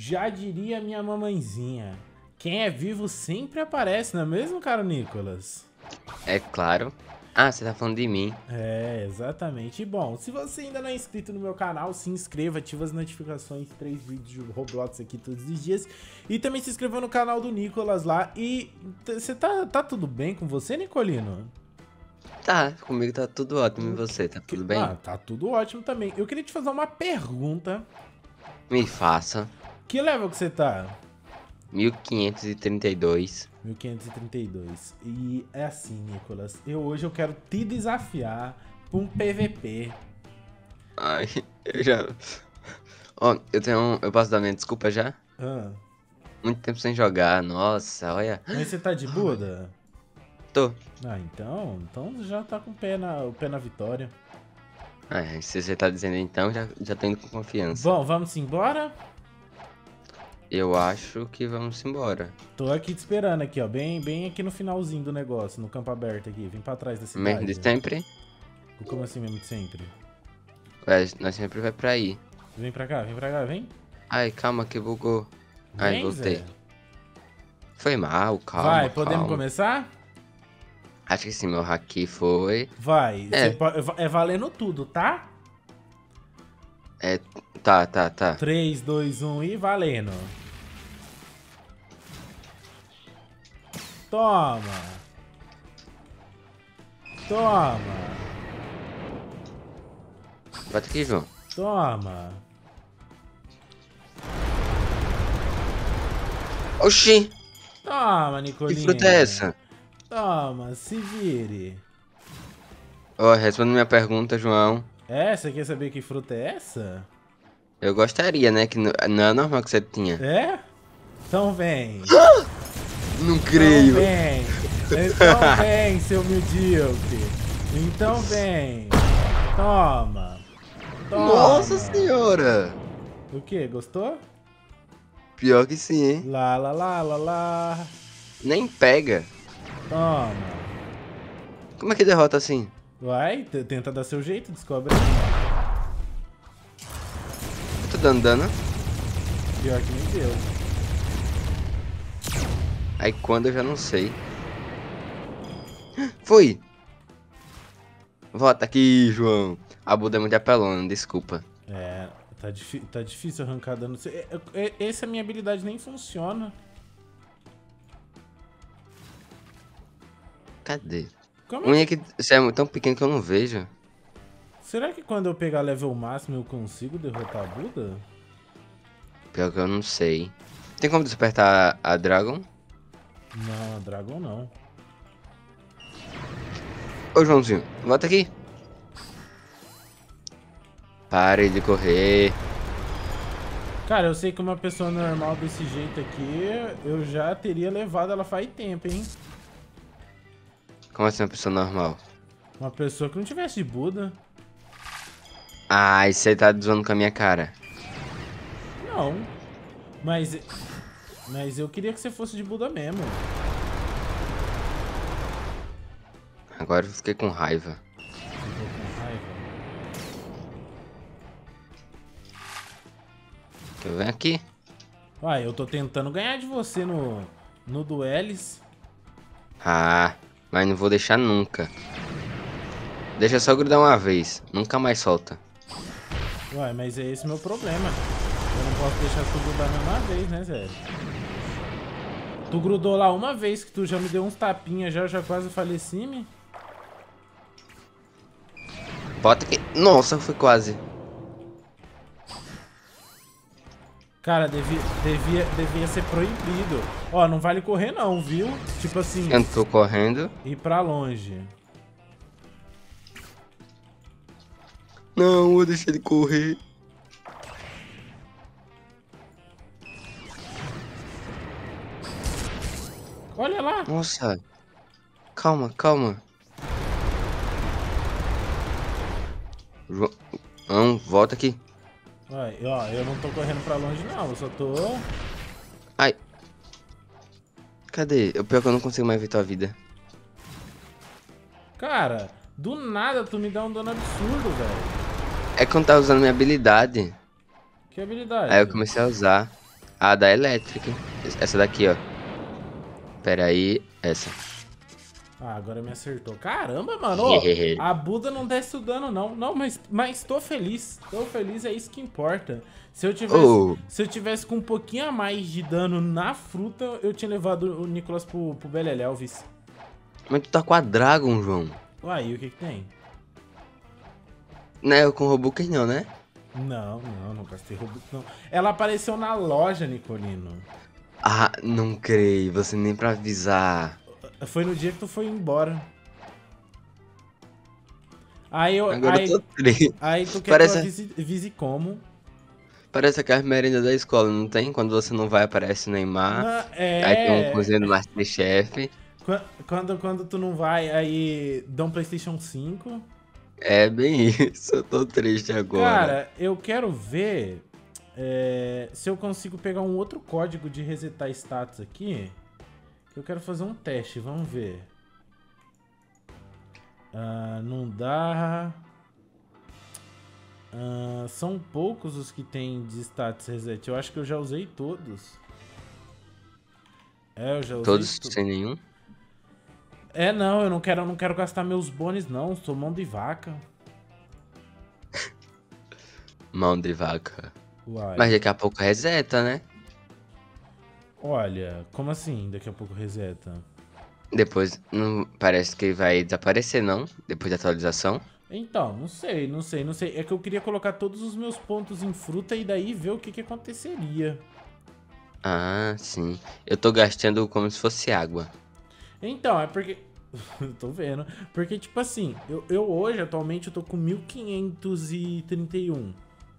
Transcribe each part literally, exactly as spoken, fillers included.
Já diria minha mamãezinha. Quem é vivo sempre aparece, não é mesmo, caro Nicolas? É claro. Ah, você tá falando de mim. É, exatamente. E bom, se você ainda não é inscrito no meu canal, se inscreva, ativa as notificações, três vídeos de Roblox aqui todos os dias. E também se inscreva no canal do Nicolas lá. E você tá, tá tudo bem com você, Nicolino? Tá, comigo tá tudo ótimo. E você, tá tudo bem? Ah, tá tudo ótimo também. Eu queria te fazer uma pergunta. Me faça. Que level que você tá? mil quinhentos e trinta e dois. mil quinhentos e trinta e dois. E é assim, Nicolas. Eu hoje eu quero te desafiar pra um P V P. Ai, eu já... Ó, eu tenho um... Eu posso dar minha desculpa já? Ah, Muito tempo sem jogar, nossa, olha. mas você tá de Buda? Tô. Ah, então, então já tá com o pé na, o pé na vitória. Ai, se você tá dizendo então, já, já tô indo com confiança. Bom, vamos embora? Eu acho que vamos embora. Tô aqui te esperando aqui, ó, bem, bem aqui no finalzinho do negócio, no campo aberto aqui. Vem pra trás da cidade. Mesmo de sempre? Como assim mesmo de sempre? Ué, nós sempre vai pra aí. Vem pra cá, vem pra cá, vem. Ai, calma que bugou. Ai, Vem, voltei. Zé. Foi mal, calma, Vai, podemos calma. começar? Acho que sim, meu haki foi... Vai, É. Você pode- é valendo tudo, tá? É, tá, tá, tá. três, dois, um e valendo. Toma. Toma. Bota aqui, João. Toma. Oxi, Toma, que Nicolinha. fruta é essa? Toma, se vire. Ó, responde minha pergunta, João. É, você quer saber que fruta é essa? Eu gostaria, né? Que não não é normal que você tinha. É? Então vem. Não Então creio. vem. Então vem, seu medíocre. Então vem. Toma. Toma. Nossa senhora. O que? Gostou? Pior que sim, hein? Lá, lá, lá, lá, lá. Nem pega. Toma. Como é que derrota assim? Vai, t- tenta dar seu jeito, descobre. Eu tô dando dano. Pior que nem deu. Aí quando eu já não sei. Foi. Volta aqui, João. A Buda é muito apelona, desculpa. É, tá, difi- tá difícil arrancar dano. É, é, é- essa minha habilidade nem funciona. Cadê? Como Unha é que... que você é tão pequeno que eu não vejo. Será que quando eu pegar level máximo eu consigo derrotar a Buda? Pior que eu não sei. Tem como despertar a Dragon? Não, a Dragon não. Ô, Joãozinho, volta aqui. Pare de correr. Cara, eu sei que uma pessoa normal desse jeito aqui, eu já teria levado ela faz tempo, hein? Como assim uma pessoa normal? Uma pessoa que não tivesse de Buda. Ai, você tá zoando com a minha cara. Não. Mas... Mas eu queria que você fosse de Buda mesmo. Agora eu fiquei com raiva. Ficou com raiva. Eu venho aqui. Uai, eu tô tentando ganhar de você no... No Duelis. Ah, mas não vou deixar nunca. Deixa só grudar uma vez. Nunca mais solta. Uai, mas é esse meu problema. Eu não posso deixar tu grudar a mesma vez, né, Zé? Tu grudou lá uma vez que tu já me deu uns tapinhas já, eu já quase faleci, me. Bota aqui. Nossa, foi quase. Cara, devia, devia, devia ser proibido. Ó, não vale correr não, viu? Tipo assim, Eu não tô correndo. ir pra longe. Não, eu deixei ele correr. Olha lá. Nossa. Calma, calma. João, volta aqui. Uai, ó, eu não tô correndo pra longe não, eu só tô... Ai. Cadê? O pior é que eu não consigo mais ver tua vida. Cara, do nada tu me dá um dano absurdo, velho. É quando tá usando minha habilidade. Que habilidade? Aí eu comecei a usar A da elétrica. Essa daqui, ó. Pera aí, essa. Ah, agora me acertou. Caramba, mano. Ô, a Buda não desce o dano, não. Não, mas, mas tô feliz. Tô feliz, é isso que importa. Se eu tivesse, oh. se eu tivesse com um pouquinho a mais de dano na fruta, eu tinha levado o Nicolas pro, pro Belelelvis. Mas tu tá com a Dragon, João. Uai, e o que que tem? Não é com o Robuker não, né? Não, não, não gastei Robuker, não. Ela apareceu na loja, Nicolino. Ah, não creio. Você nem pra avisar. Foi no dia que tu foi embora. Aí eu. Agora aí, eu tô triste. Aí tu quer Parece... que eu avise, avise como? Parece aquela merenda da escola, não tem? Quando você não vai, aparece o Neymar. Não, é... Aí tem um cozinho do Masterchef. Quando, quando tu não vai, aí dá um PlayStation cinco. É bem isso, eu tô triste agora. Cara, eu quero ver é, se eu consigo pegar um outro código de resetar status aqui. Eu quero fazer um teste, vamos ver. Ah, não dá. Ah, são poucos os que tem de status reset. Eu acho que eu já usei todos. É, eu já usei todos tu... sem nenhum? É, não, eu não quero, eu não quero gastar meus bônus, não. Sou mão de vaca. Mão de vaca. Uai. Mas daqui a pouco reseta, né? Olha, como assim daqui a pouco reseta? Depois, não parece que vai desaparecer, não? Depois da atualização? Então, não sei, não sei, não sei. É que eu queria colocar todos os meus pontos em fruta e daí ver o que que aconteceria. Ah, sim. Eu tô gastando como se fosse água. Então, é porque... tô vendo. Porque, tipo assim, eu, eu hoje, atualmente, eu tô com mil quinhentos e trinta e um.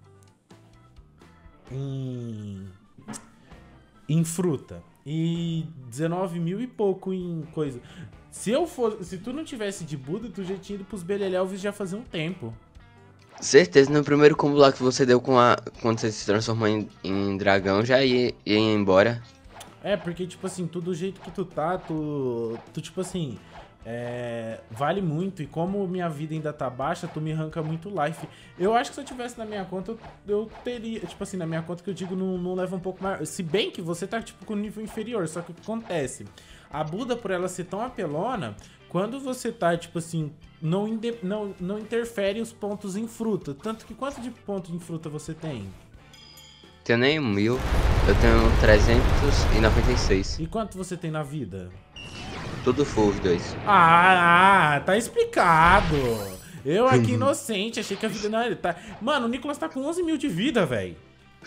Em... em fruta. E dezenove mil e pouco em coisa. Se eu fosse... Se tu não tivesse de Buda, tu já tinha ido pros Belelelvis já fazia um tempo. Certeza, no primeiro combo lá que você deu com a... Quando você se transformou em, em dragão, já ia, ia embora. É, porque, tipo assim, tu do jeito que tu tá, tu... Tu, tipo assim... É, vale muito, e como minha vida ainda tá baixa, tu me arranca muito life. Eu acho que se eu tivesse na minha conta, eu, eu teria, tipo assim, na minha conta que eu digo não, não leva um pouco mais. Se bem que você tá tipo com nível inferior, só que o que acontece? A Buda, por ela ser tão apelona, quando você tá, tipo assim, não, inde, não, não interfere os pontos em fruta. Tanto que quanto de pontos em fruta você tem? Tenho nem mil, eu tenho trezentos e noventa e seis. E quanto você tem na vida? Tudo full os dois. Ah, tá explicado. Eu aqui inocente, achei que a vida... Não, ele tá... Mano, o Nicolas tá com onze mil de vida, velho.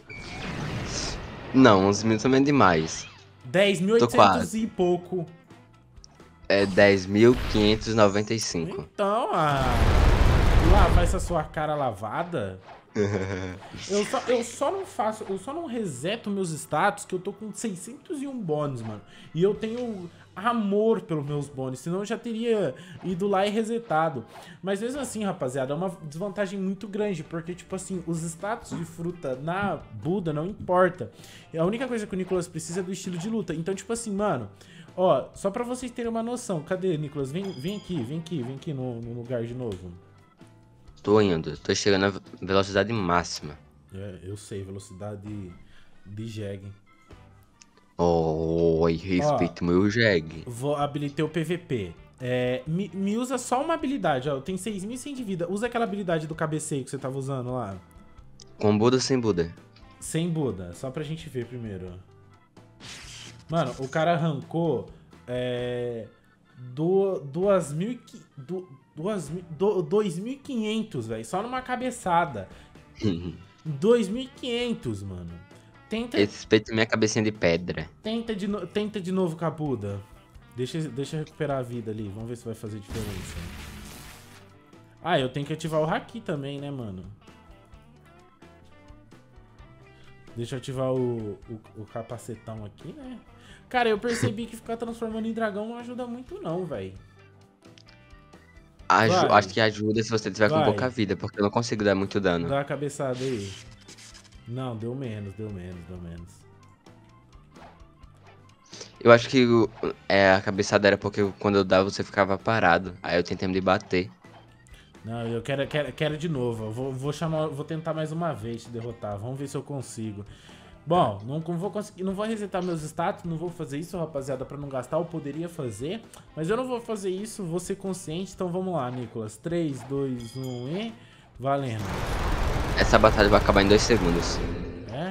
Não, onze mil também é demais. dez mil e oitocentos e pouco. É dez mil quinhentos e noventa e cinco. Então, ah... lavar essa sua cara lavada... eu, só, eu só não faço, eu só não reseto meus status que eu tô com seiscentos e um bônus, mano. E eu tenho amor pelos meus bônus, senão eu já teria ido lá e resetado. Mas mesmo assim, rapaziada, é uma desvantagem muito grande, porque, tipo assim, os status de fruta na Buda não importa. A única coisa que o Nicolas precisa é do estilo de luta. Então, tipo assim, mano, ó, só pra vocês terem uma noção, cadê, Nicolas? Vem, vem aqui, vem aqui, vem aqui no, no lugar de novo. Tô indo, tô chegando na velocidade máxima. É, eu sei, velocidade de jegue. Oi, respeito meu jegue. Vou habilitar o P V P. É, me, me usa só uma habilidade, ó. Eu tenho seis mil e cem de vida. Usa aquela habilidade do cabeceio que você tava usando lá. Com Buda ou sem Buda? Sem Buda, só pra gente ver primeiro. Mano, o cara arrancou é, do, duas mil e, do, duas, do, dois mil e quinhentos, velho. Só numa cabeçada. dois mil e quinhentos, mano. Tenta... Respeita minha cabecinha de pedra. Tenta de, no... Tenta de novo com a Buda. Deixa, deixa eu recuperar a vida ali. Vamos ver se vai fazer diferença. Ah, eu tenho que ativar o Haki também, né, mano? Deixa eu ativar o, o, o capacetão aqui, né? Cara, eu percebi que ficar transformando em dragão não ajuda muito não, velho. Aju acho que ajuda se você tiver vai. com pouca vida, porque eu não consigo dar muito dano. Dá a cabeçada aí. Não, deu menos, deu menos, deu menos. Eu acho que é, a cabeçada era porque quando eu dava você ficava parado. Aí eu tentei me bater. Não, eu quero, quero, quero de novo. Eu vou, vou, chamar, vou tentar mais uma vez te derrotar. Vamos ver se eu consigo. Bom, não vou conseguir, não vou resetar meus status, não vou fazer isso, rapaziada, pra não gastar. Eu poderia fazer, mas eu não vou fazer isso, vou ser consciente. Então vamos lá, Nicolas. três, dois, um e... valendo. Essa batalha vai acabar em dois segundos. É?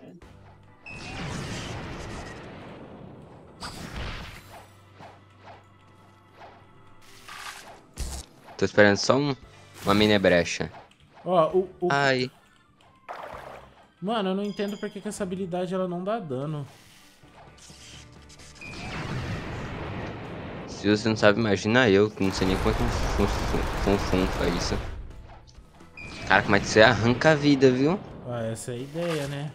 Tô esperando só um, uma mini brecha. Ó, o... o... Ai. Mano, eu não entendo porque que essa habilidade ela não dá dano. Se você não sabe, imagina eu, que não sei nem como é que um fun faz isso. Cara, como é que você arranca a vida, viu? Ah, essa é a ideia, né?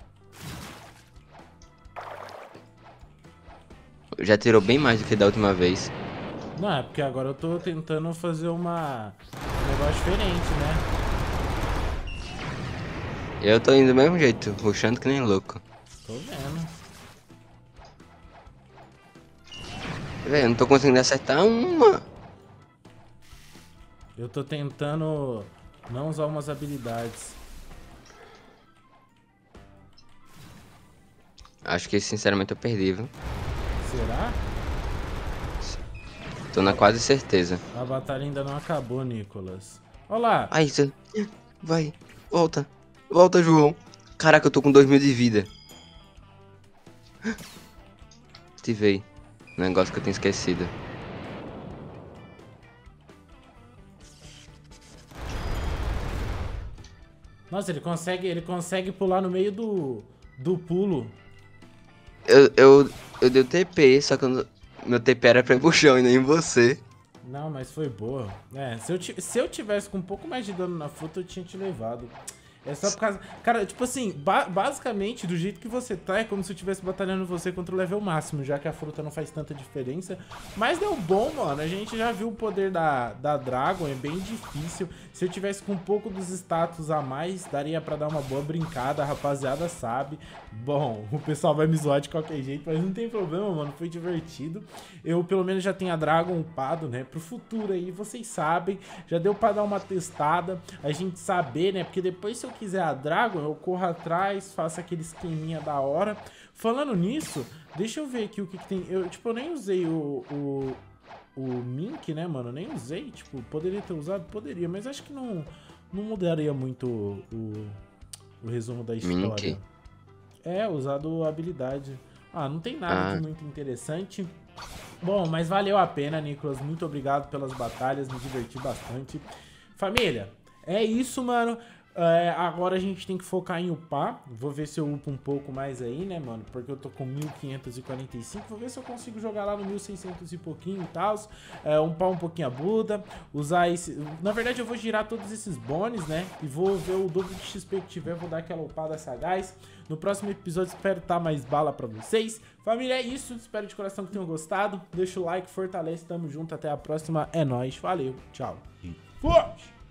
Já tirou bem mais do que da última vez. Não, é porque agora eu tô tentando fazer uma... um negócio diferente, né? Eu tô indo do mesmo jeito, rushando que nem louco. Tô vendo. Velho, eu não tô conseguindo acertar uma. Eu tô tentando não usar umas habilidades. Acho que sinceramente eu perdi, viu? Será? Tô na quase certeza. A batalha ainda não acabou, Nicolas. Olha lá. Ai, você... Vai, volta. Volta, João. Caraca, eu tô com dois mil de vida. Ativei. Negócio que eu tinha esquecido. Nossa, ele consegue, ele consegue pular no meio do, do pulo. Eu, eu, eu dei o T P, só que eu não- meu T P era pra ir pro chão e nem em você. Não, mas foi boa. É, se eu, ti- se eu tivesse com um pouco mais de dano na fruta, eu tinha te levado. É só por causa... Cara, tipo assim, ba basicamente, do jeito que você tá, é como se eu estivesse batalhando você contra o level máximo, já que a fruta não faz tanta diferença. Mas deu bom, mano. A gente já viu o poder da, da Dragon, é bem difícil. Se eu tivesse com um pouco dos status a mais, daria pra dar uma boa brincada, a rapaziada sabe. Bom, o pessoal vai me zoar de qualquer jeito, mas não tem problema, mano. Foi divertido. Eu, pelo menos, já tenho a Dragon upado, né? Pro futuro aí, vocês sabem. Já deu pra dar uma testada, a gente saber, né? Porque depois, se eu quiser a Dragon, eu corro atrás, faço aquele esqueminha da hora. Falando nisso, deixa eu ver aqui o que, que tem. Eu, tipo, eu nem usei o, o, o Mink, né, mano? Nem usei. Tipo, poderia ter usado? Poderia, mas acho que não, não mudaria muito o, o, o resumo da história. Mink? É, usado a habilidade. Ah, não tem nada Ah. de muito interessante. Bom, mas valeu a pena, Nicolas. Muito obrigado pelas batalhas, me diverti bastante. Família, é isso, mano. É, agora a gente tem que focar em upar. Vou ver se eu upo um pouco mais aí, né, mano? Porque eu tô com mil quinhentos e quarenta e cinco. Vou ver se eu consigo jogar lá no mil e seiscentos e pouquinho e tal. É, upar um pouquinho a Buda. Usar esse... Na verdade, eu vou girar todos esses bônus, né? E vou ver o dobro de X P que tiver. Vou dar aquela upada sagaz. No próximo episódio, espero estar mais bala pra vocês. Família, é isso. Espero de coração que tenham gostado. Deixa o like, fortalece. Tamo junto. Até a próxima. É nóis. Valeu. Tchau. E fui!